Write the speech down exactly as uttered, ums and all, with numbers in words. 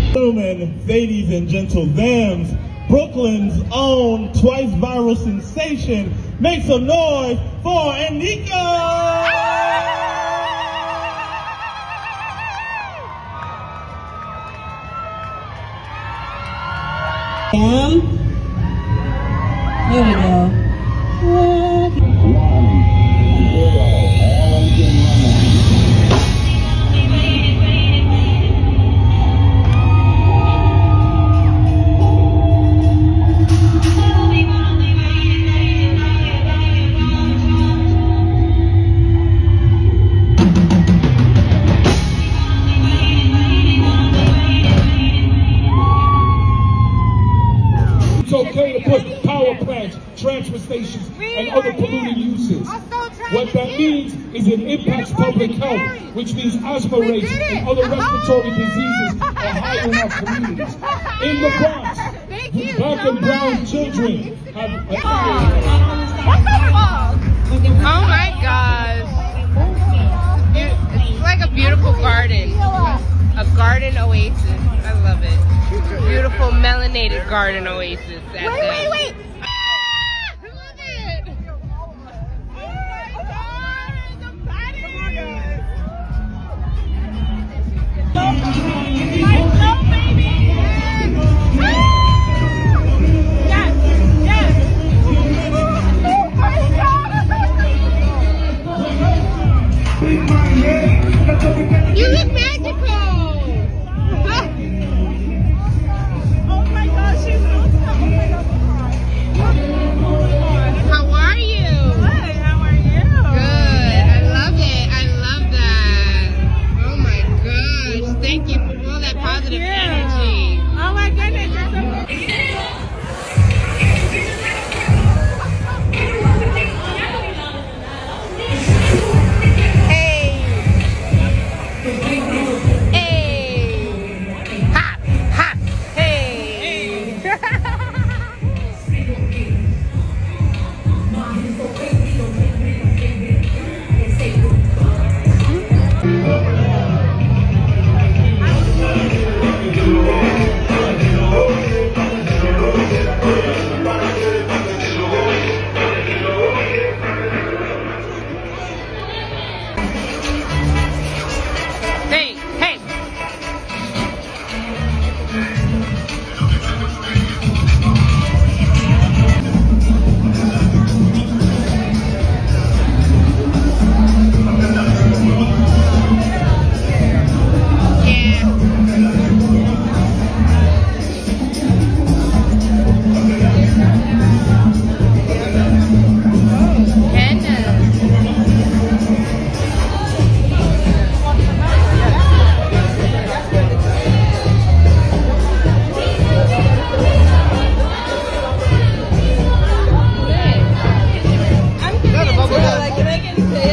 Gentlemen, ladies and gentle thems, Brooklyn's own twice viral sensation, make some noise for Iniko! Down. Here we go. It's okay to put power plants, transfer stations, and other polluting uses. What that means is it impacts public health, which means asthma rates and other respiratory diseases are higher in our communities. In the Bronx, black and brown children have a Oh my gosh. It's like a beautiful garden. A garden oasis. I love it. Beautiful melanated garden oasis. Wait, wait, wait! Ah! Look at it! Oh my god! The patty! Let's go, baby! Ah! Yes! Yes! Oh my god! You look magical! How are you? Good, how are you? Good, I love it, I love that. Oh my gosh, thank you for all that positive energy. Oh my goodness, you're so Hey! Hey! Ha! Ha! Hey! Hey, hey. Can I get a taste?